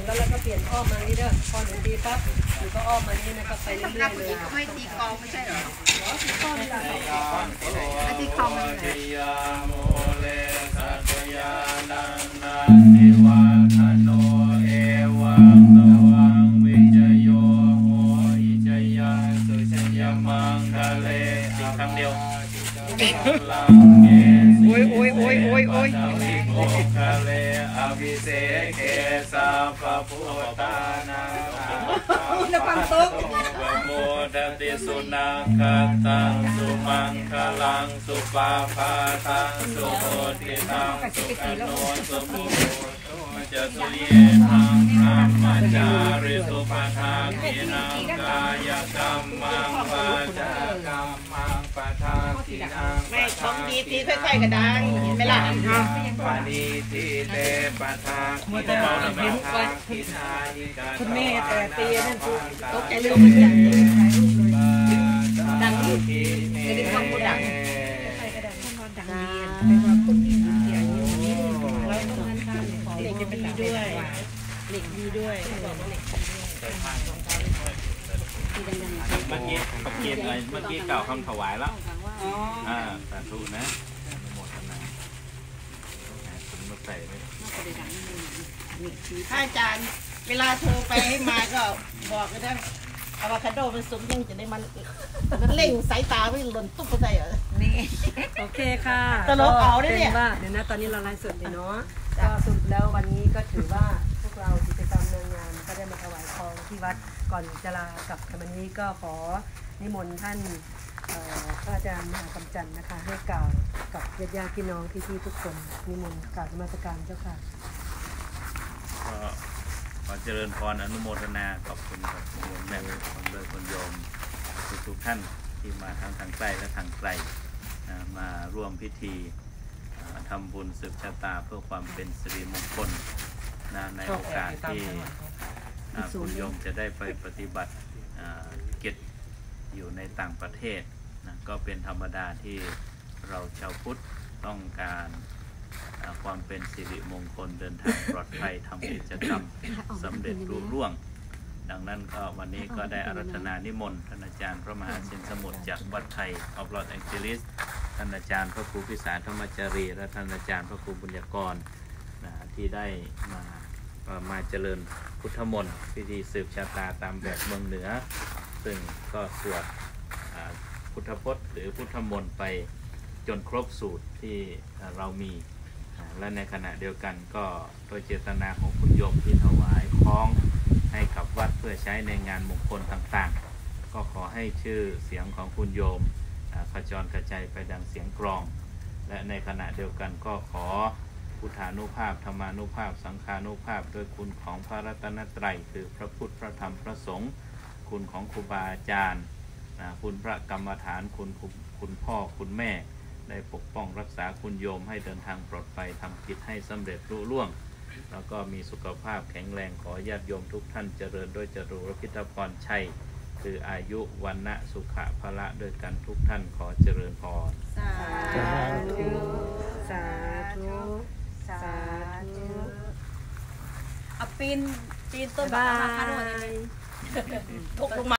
แล้วก็เปลี่ยนอ้อมมานี่เด้อพอ1 ปีปั๊บหนูก็อ้อมมานี่นะครับไปเรื่อยๆเลยไม่ตีกองไม่ใช่เหรอตีกองนี่แหละตีกองมันไหนความสุขโมดติสุนังคตังสุมังคลังสุปาภาทังสุโหติตังสุขโนสุโมจะสุเยทังธรรมจาริสุปทาคินังกายกรรมังวาจากรรมังปทาคินังไม่ของดีตีค่อยๆกระดังเห็นไหมล่ะปานิทิเตปทาคินังปทาคินายิกาคุณแม่แต่ตีนั่นคือตกใจลูกมันอย่างนี้ดังนี่จะได้ฟังคนดังใครก็ดังคนดังดีแต่ว่าคนที่อยู่ที่อายุนี้เราต้องงานทานเหล็กจะเป็นด้วยเหล็กดีด้วยบอกว่าเหล็กดีด้วยเมื่อกี้เก่าคำถวายแล้วสาธุนะโมทนาคุณมาใส่ไหมอาจารย์เวลาโทรไปให้มาก็บอกกันนะอะโวคาโดมันสุกยังจะได้มันเล่งสายตาไม่หล่นตุ๊บเข้าใจเหรอนี่โอเคค่ะตลกเอาได้เนี่ยเดี๋ยวนะตอนนี้เราไลฟ์สดเลยเนาะก็สรุปแล้ววันนี้ก็ถือว่าพวกเรากิจกรรมนางงามก็ได้มาถวายทองที่วัดก่อนจะลากลับวันนี้ก็ขอนิมนต์ท่านพระอาจารย์มหาคำจันทร์นะคะให้กล่าวกับญาติพี่น้องพี่ๆทุกคนนิมนต์กล่าวนมัสการเจ้าค่ะขอเจริญพรอนุโมทนาขอบคุณกับโยมแม่คนเลยคนโยมทุกท่านที่มาทั้งทางใกล้และทางไกลมาร่วมพิธีทำบุญสืบชะตาเพื่อความเป็นสิริมงคลในโอกาสที่คุณโยมจะได้ไปปฏิบัติกิจอยู่ในต่างประเทศก็เป็นธรรมดาที่เราชาวพุทธต้องการความเป็นสิริมงคลเดินทางปลอดภัยทำกิจกรรมสำเร็จรุ่ร่วงดังนั้นก็วันนี้ก็ได้อาราธนานิมนต์ท่านอาจารย์พระมหาสินสมุทรจากวัดไทยออฟลอสแองเจลิสท่านอาจารย์พระครูพิสารธรรมจารีและท่านอาจารย์พระครูบุญญากรที่ได้มาเจริญพุทธมนต์พิธีสืบชะตาตามแบบเมืองเหนือซึ่งก็สวดพุทธพจน์หรือพุทธมนต์ไปจนครบสูตรที่เรามีและในขณะเดียวกันก็โดยเจตนาของคุณโยมที่ถวายคล้องให้กับวัดเพื่อใช้ในงานมงคลต่างๆก็ขอให้ชื่อเสียงของคุณโยมขจรกระจายไปดังเสียงกลองและในขณะเดียวกันก็ขอพุทธานุภาพธรรมานุภาพสังฆานุภาพโดยคุณของพระรัตนตรัยคือพระพุทธพระธรรมพระสงฆ์คุณของครูบาอาจารย์คุณพระกรรมฐานคุณพ่อคุณแม่ได้ปกป้องรักษาคุณโยมให้เดินทางปลอดภัยทำกิจให้สำเร็จรุ่ร่วงแล้วก็มีสุขภาพแข็งแรงขอญาติโยมทุกท่านเจริญด้วยจตุรพิธพรชัยคืออายุวันนะสุขะพละด้วยกันทุกท่านขอเจริญพรสาธุสาธุสาธุปีนต้นบาคาโดนทุกลงมา